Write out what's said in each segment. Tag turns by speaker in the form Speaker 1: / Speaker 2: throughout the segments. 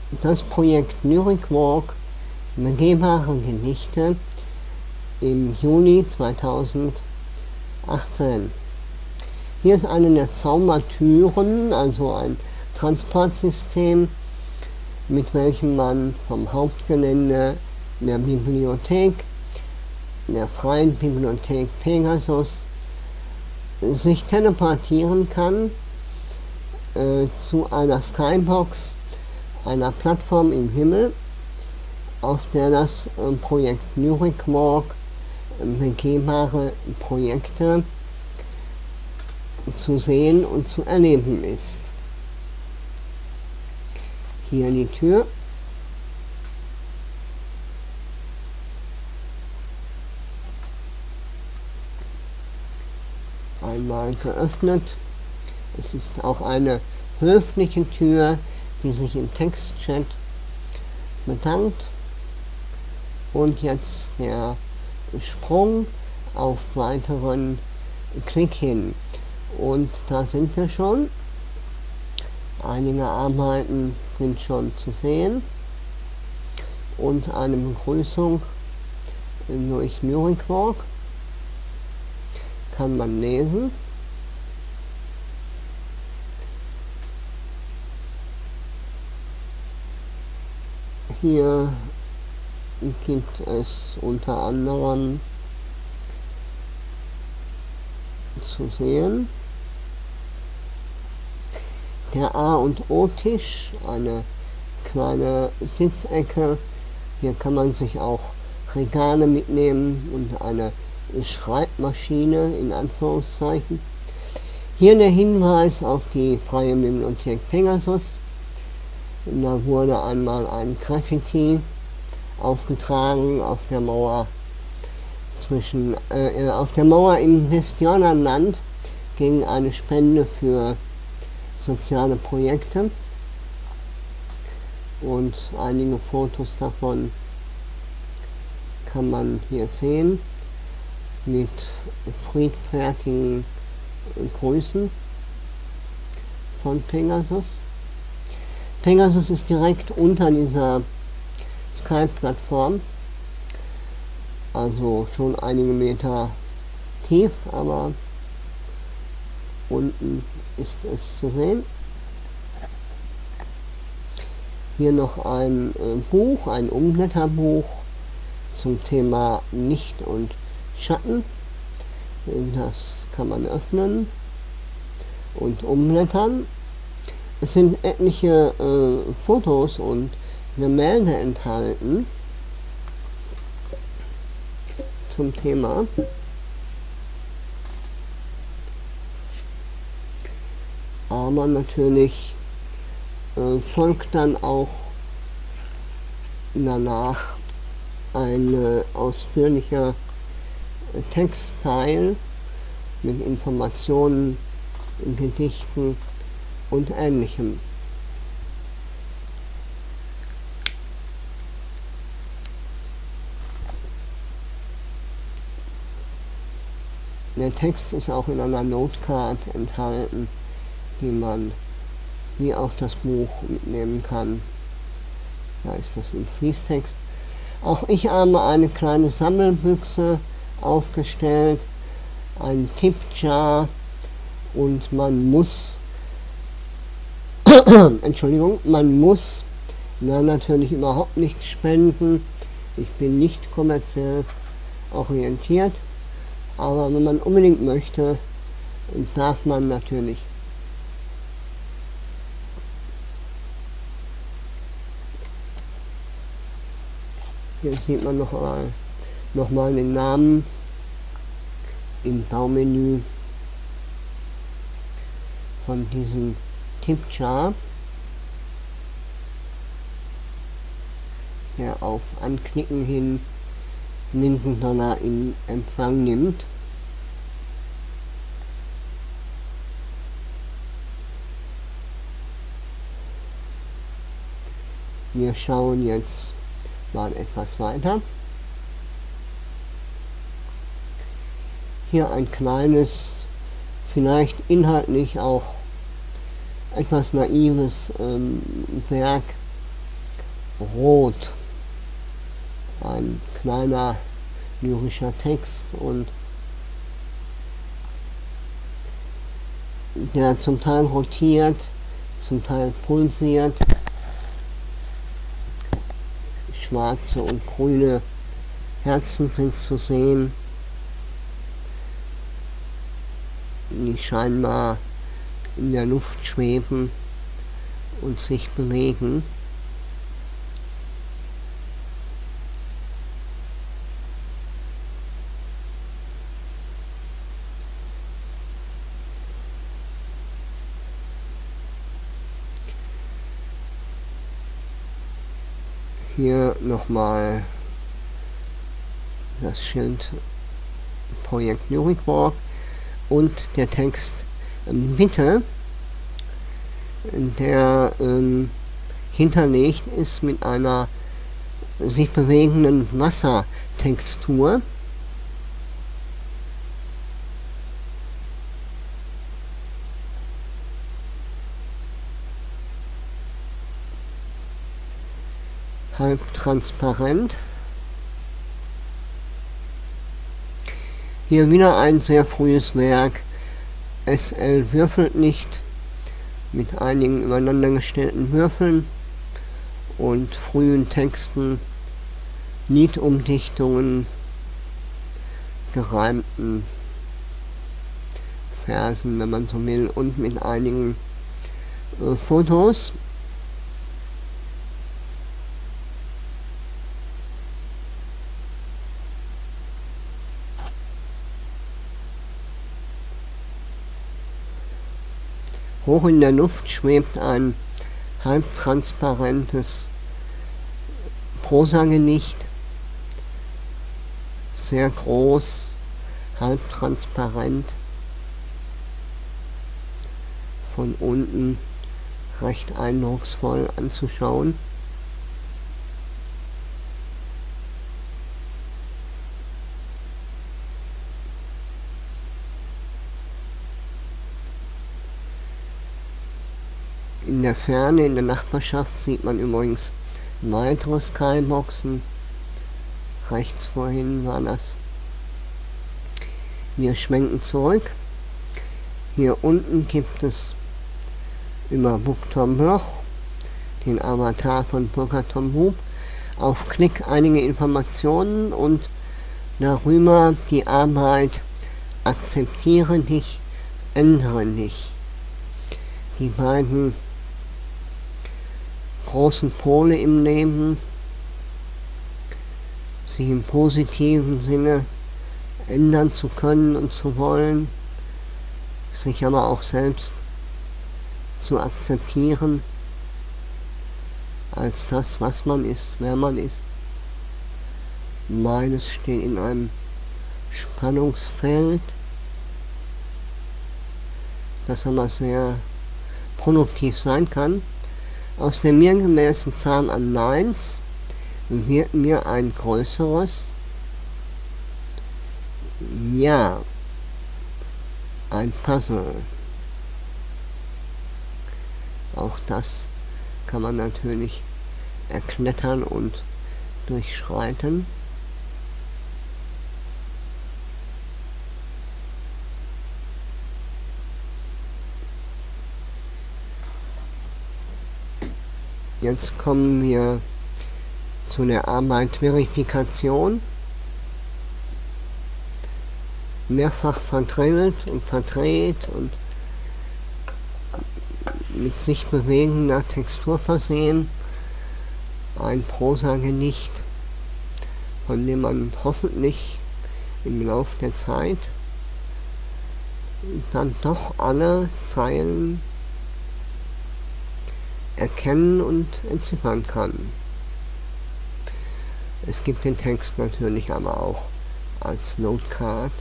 Speaker 1: das Projekt Lyric Walk, begehbare Gedichte, im Juni 2018. Hier ist eine der Zaubertüren, also ein Transportsystem, mit welchem man vom Hauptgelände der Bibliothek, der Freien Bibliothek Pegasus, sich teleportieren kann zu einer Skybox, einer Plattform im Himmel, auf der das Projekt Lyric Walk, begehbare Projekte zu sehen und zu erleben ist. Hier die Tür. Einmal geöffnet. Es ist auch eine höfliche Tür, die sich im Textchat bedankt. Und jetzt der Sprung auf weiteren Klick hin. Und da sind wir schon. Einige Arbeiten sind schon zu sehen. Und eine Begrüßung durch Lyric Walk kann man lesen. Hier gibt es unter anderem zu sehen der A- und O-Tisch, eine kleine Sitzecke. Hier kann man sich auch Regale mitnehmen und eine Schreibmaschine in Anführungszeichen. Hier der Hinweis auf die Freie Bibliothek Pegasus. Da wurde einmal ein Graffiti aufgetragen auf der Mauer auf der Mauer im Westjordanland gegen eine Spende für soziale Projekte, und einige Fotos davon kann man hier sehen mit friedfertigen Grüßen von Pegasus. Pegasus ist direkt unter dieser Skype-Plattform, also schon einige Meter tief, aber unten ist es zu sehen. Hier noch ein Buch, ein Umblätterbuch zum Thema Licht und Schatten. Das kann man öffnen und umblättern. Es sind etliche Fotos und Gemälde enthalten zum Thema. Aber natürlich folgt dann auch danach ein ausführlicher Textteil mit Informationen, Gedichten und Ähnlichem. Der Text ist auch in einer Notecard enthalten, die man wie auch das Buch mitnehmen kann. Da ist das im Fließtext. Auch ich habe eine kleine Sammelbüchse aufgestellt, ein Tippjar, und man muss Entschuldigung, man muss da natürlich überhaupt nicht spenden. Ich bin nicht kommerziell orientiert, aber wenn man unbedingt möchte, darf man natürlich. Hier sieht man noch mal den Namen im Baumenü von diesem Tippjar, der auf Anklicken hin $1 in Empfang nimmt. Wir schauen jetzt mal etwas weiter. Hier ein kleines, vielleicht inhaltlich auch etwas naives Werk Rot, ein kleiner lyrischer Text und der zum Teil rotiert, zum Teil pulsiert, schwarze und grüne Herzen sind zu sehen, die scheinbar in der Luft schweben und sich bewegen. Hier nochmal das Schild Projekt Lyricwalk und der Text Bitte, der hinterlegt ist mit einer sich bewegenden Wassertextur. Halb transparent. Hier wieder ein sehr frühes Werk. SL würfelt nicht, mit einigen übereinander gestellten Würfeln und frühen Texten, Liedumdichtungen, gereimten Versen, wenn man so will, und mit einigen Fotos. Hoch in der Luft schwebt ein halbtransparentes Prosagedicht, sehr groß, halbtransparent, von unten recht eindrucksvoll anzuschauen. In der Ferne, in der Nachbarschaft, sieht man übrigens weitere Skyboxen. Rechts vorhin war das. Wir schwenken zurück. Hier unten gibt es über Buktom Bloch, den Avatar von Burkhard Tombuch, auf Klick einige Informationen und darüber die Arbeit Akzeptiere dich, ändere dich. Die beiden großen Pole im Leben, sich im positiven Sinne ändern zu können und zu wollen, sich aber auch selbst zu akzeptieren als das, was man ist, wer man ist. Beides steht in einem Spannungsfeld, das aber sehr produktiv sein kann. Aus der mir gemäßen Zahl an Neins wird mir ein größeres Ja, ein Puzzle. Auch das kann man natürlich erklettern und durchschreiten. Jetzt kommen wir zu der Arbeit Verifikation. Mehrfach verdrillt und verdreht und mit sich bewegender Textur versehen. Ein Prosagedicht, von dem man hoffentlich im Laufe der Zeit dann doch alle Zeilen erkennen und entziffern kann. Es gibt den Text natürlich aber auch als Notecard.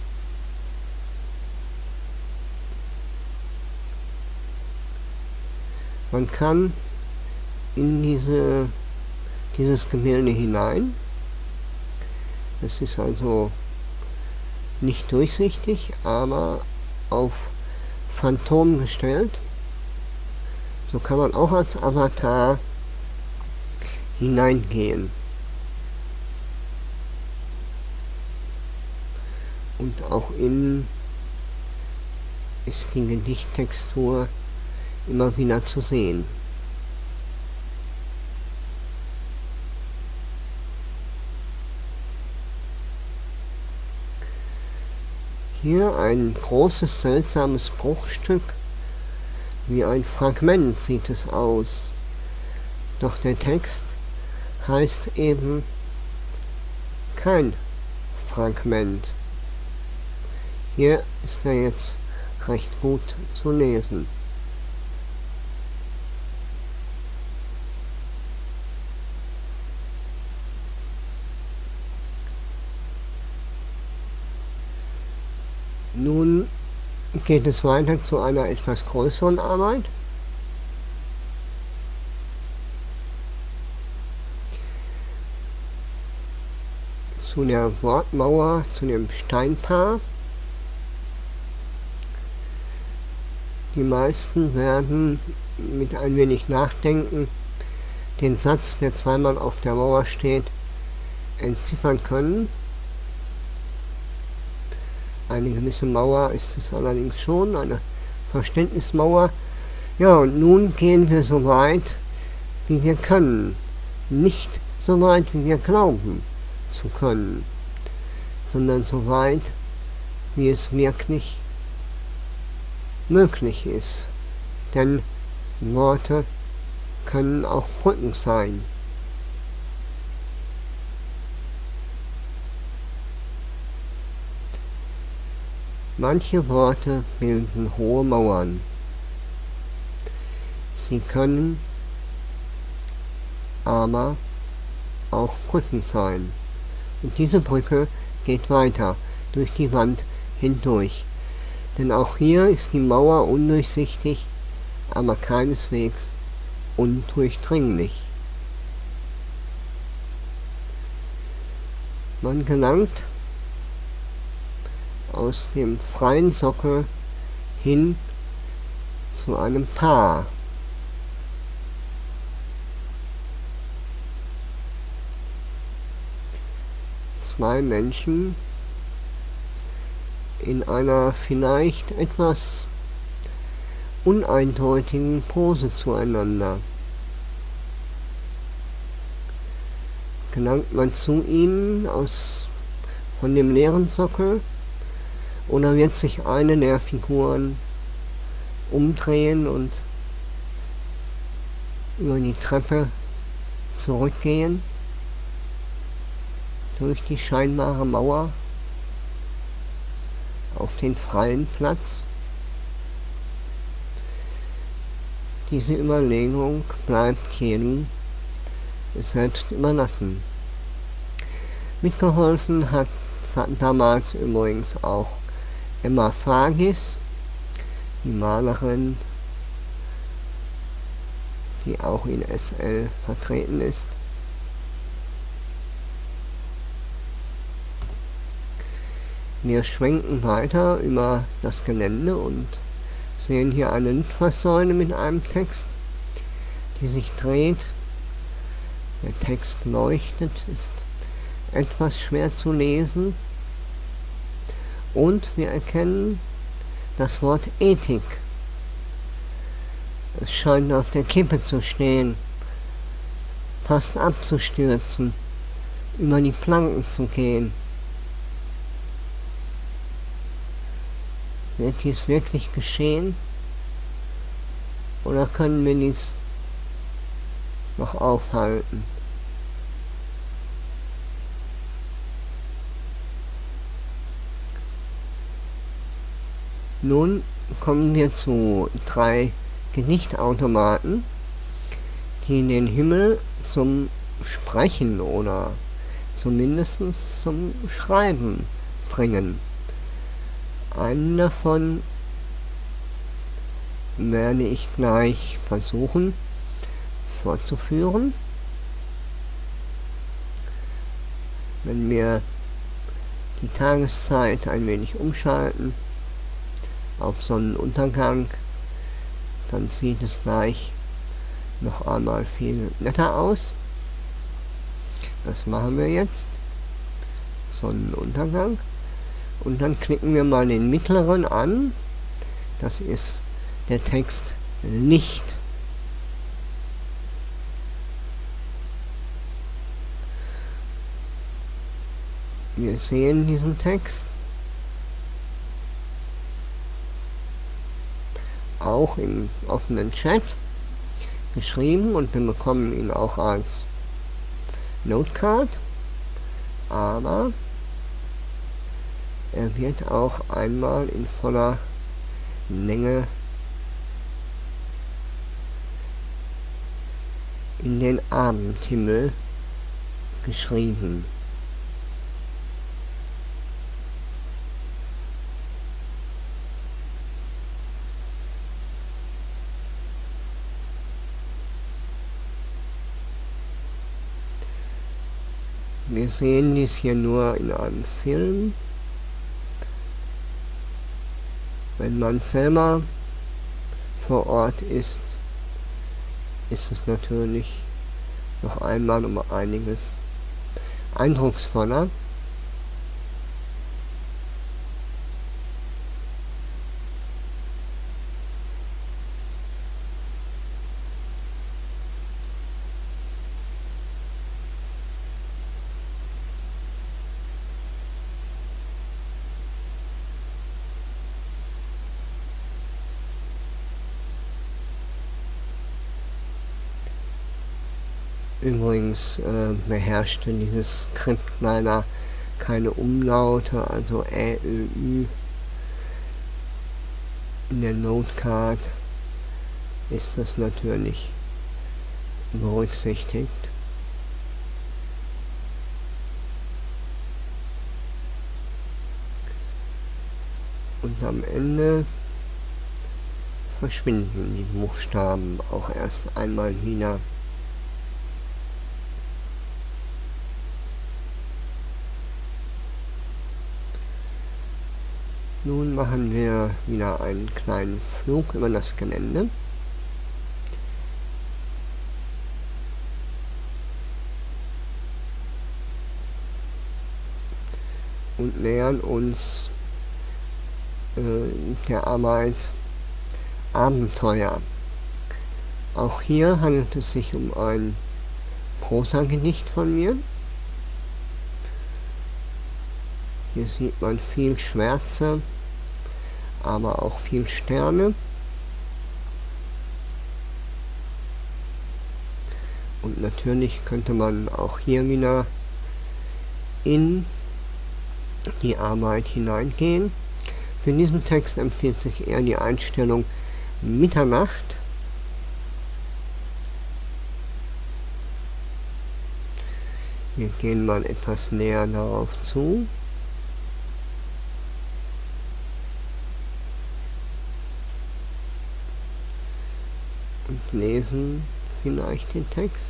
Speaker 1: Man kann in dieses Gemälde hinein. Es ist also nicht durchsichtig, aber auf Phantom gestellt. So kann man auch als Avatar hineingehen. Und auch innen ist die Gedichttextur immer wieder zu sehen. Hier ein großes, seltsames Bruchstück, wie ein Fragment sieht es aus. Doch der Text heißt eben kein Fragment. Hier ist er jetzt recht gut zu lesen. Nun geht es weiter zu einer etwas größeren Arbeit. Zu der Wortmauer, zu dem Steinpaar. Die meisten werden mit ein wenig Nachdenken den Satz, der zweimal auf der Mauer steht, entziffern können. Eine gewisse Mauer ist es allerdings schon, eine Verständnismauer. Ja, und nun gehen wir so weit, wie wir können. Nicht so weit, wie wir glauben zu können, sondern so weit, wie es wirklich möglich ist. Denn Worte können auch Brücken sein. Manche Worte bilden hohe Mauern. Sie können aber auch Brücken sein. Und diese Brücke geht weiter durch die Wand hindurch. Denn auch hier ist die Mauer undurchsichtig, aber keineswegs undurchdringlich. Man gelangt aus dem freien Sockel hin zu einem Paar. Zwei Menschen in einer vielleicht etwas uneindeutigen Pose zueinander. Gelangt man zu ihnen von dem leeren Sockel, oder wird sich eine der Figuren umdrehen und über die Treppe zurückgehen, durch die scheinbare Mauer auf den freien Platz? Diese Überlegung bleibt jedem selbst überlassen. Mitgeholfen hat damals übrigens auch Emma Fragis, die Malerin, die auch in SL vertreten ist. Wir schwenken weiter über das Gelände und sehen hier eine Litfaßsäule mit einem Text, die sich dreht. Der Text leuchtet, ist etwas schwer zu lesen. Und wir erkennen das Wort Ethik. Es scheint auf der Kippe zu stehen, fast abzustürzen, über die Planken zu gehen. Wird dies wirklich geschehen? Oder können wir dies noch aufhalten? Nun kommen wir zu 3 Gedichtautomaten, die den Himmel zum Sprechen oder zumindest zum Schreiben bringen. Einen davon werde ich gleich versuchen fortzuführen. Wenn wir die Tageszeit ein wenig umschalten auf Sonnenuntergang, dann sieht es gleich noch einmal viel netter aus. Das machen wir jetzt. Sonnenuntergang. Und dann klicken wir mal den mittleren an. Das ist der Text Licht. Wir sehen diesen Text auch im offenen Chat geschrieben und wir bekommen ihn auch als Notecard, aber er wird auch einmal in voller Länge in den Abendhimmel geschrieben. Wir sehen dies hier nur in einem Film. Wenn man selber vor Ort ist, ist es natürlich noch einmal um einiges eindrucksvoller. Übrigens beherrschte dieses Skript leider keine Umlaute, also Ä, Ö, Ü. In der Notecard ist das natürlich berücksichtigt. Und am Ende verschwinden die Buchstaben auch erst einmal wieder. Nun machen wir wieder einen kleinen Flug über das Gelände. Und nähern uns der Arbeit Abenteuer. Auch hier handelt es sich um ein Prosagedicht von mir. Hier sieht man viel Schwärze, aber auch viel Sterne. Und natürlich könnte man auch hier wieder in die Arbeit hineingehen. Für diesen Text empfiehlt sich eher die Einstellung Mitternacht. Wir gehen mal etwas näher darauf zu. Und lesen vielleicht den Text.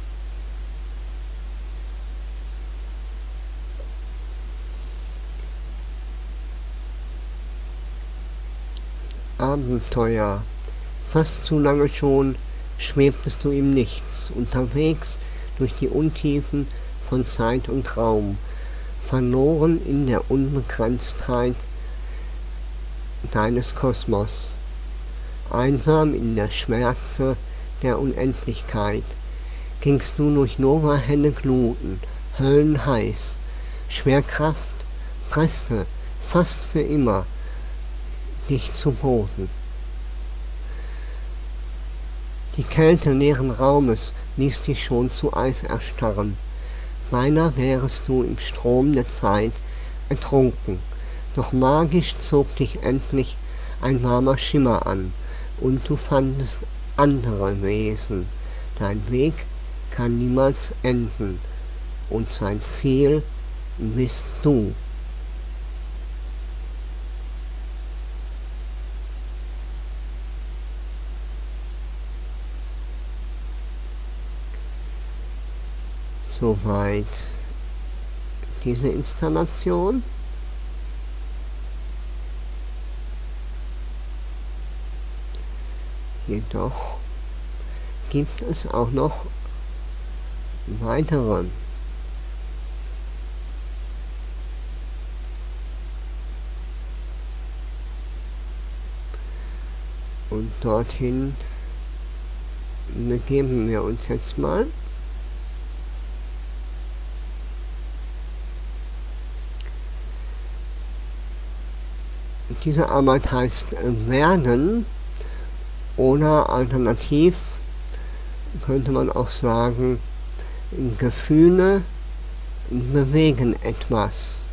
Speaker 1: Abenteuer. Fast zu lange schon schwebtest du im Nichts, unterwegs durch die Untiefen von Zeit und Raum, verloren in der Unbegrenztheit deines Kosmos, einsam in der Schwärze der Unendlichkeit, gingst du durch nova-helle Gluten, höllenheiß, Schwerkraft presste fast für immer dich zu Boden. Die Kälte leeren Raumes ließ dich schon zu Eis erstarren. Beinahe wärest du im Strom der Zeit ertrunken, doch magisch zog dich endlich ein warmer Schimmer an, und du fandest andere Wesen. Dein Weg kann niemals enden, und sein Ziel bist du. Soweit diese Installation. Jedoch gibt es auch noch weitere Und dorthin begeben wir uns jetzt mal. Diese Arbeit heißt werden oder alternativ könnte man auch sagen, Gefühle bewegen etwas.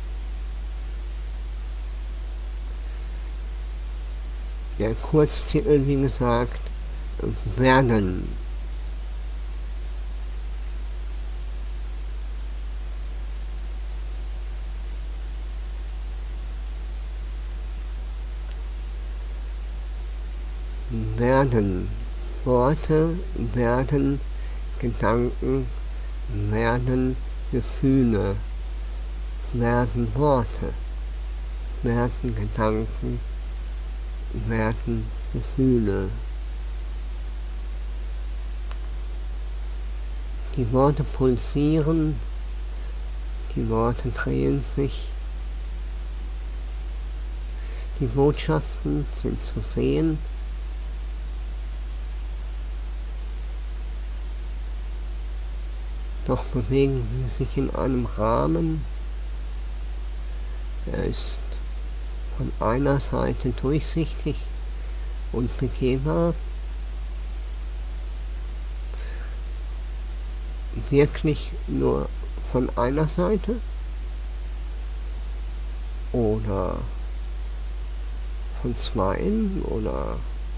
Speaker 1: Der Kurztitel, wie gesagt, werden. Werden Worte, werden Gedanken, werden Gefühle, werden Worte, werden Gedanken, werden Gefühle. Die Worte pulsieren, die Worte drehen sich, die Botschaften sind zu sehen, doch bewegen sie sich in einem Rahmen. Er ist von einer Seite durchsichtig und begehbar, wirklich nur von einer Seite oder von zweien oder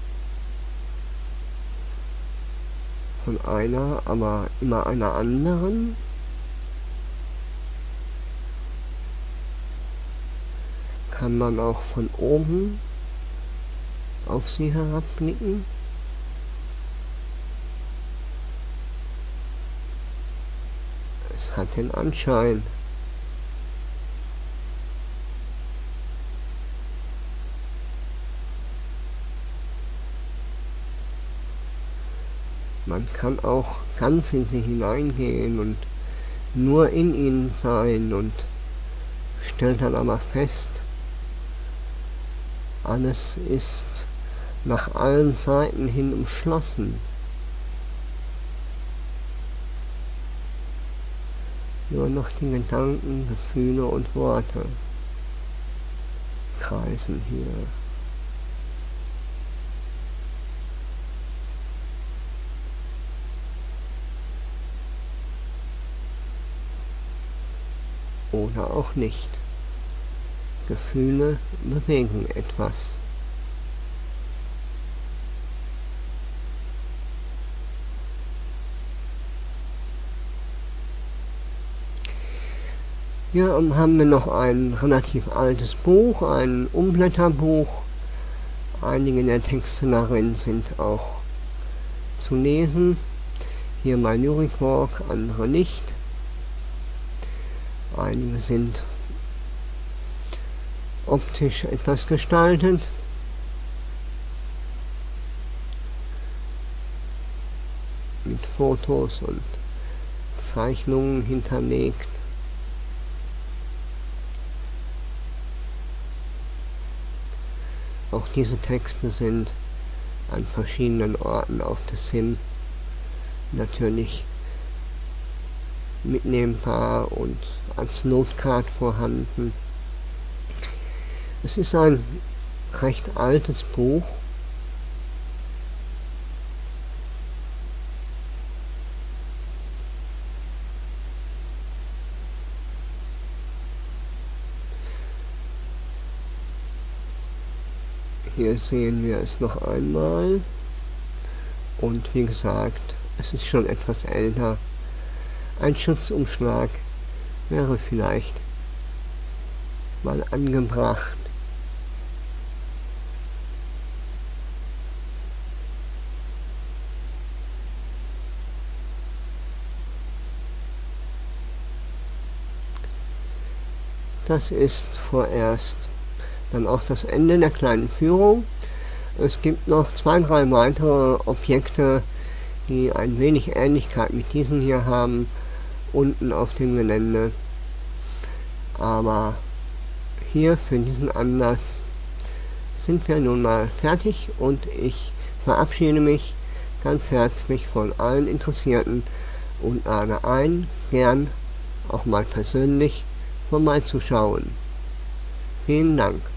Speaker 1: von einer, aber immer einer anderen. Kann man auch von oben auf sie herabblicken. Es hat den Anschein. Man kann auch ganz in sie hineingehen und nur in ihnen sein und stellt dann aber fest, alles ist nach allen Seiten hin umschlossen. Nur noch die Gedanken, Gefühle und Worte kreisen hier. Oder auch nicht. Gefühle bewegen etwas. Hier haben wir noch ein relativ altes Buch, ein Umblätterbuch. Einige der Texte darin sind auch zu lesen. Hier My Lyric Walk, andere nicht. Einige sind optisch etwas gestaltet. Mit Fotos und Zeichnungen hinterlegt. Auch diese Texte sind an verschiedenen Orten auf der Sim natürlich mitnehmbar und als Notcard vorhanden. Es ist ein recht altes Buch. Hier sehen wir es noch einmal und wie gesagt, es ist schon etwas älter. Ein Schutzumschlag wäre vielleicht mal angebracht. Das ist vorerst dann auch das Ende der kleinen Führung. Es gibt noch 2, 3 weitere Objekte, die ein wenig Ähnlichkeit mit diesen hier haben, unten auf dem Gelände. Aber hier für diesen Anlass sind wir nun mal fertig und ich verabschiede mich ganz herzlich von allen Interessierten und lade ein, gern auch mal persönlich vorbeizuschauen. Vielen Dank.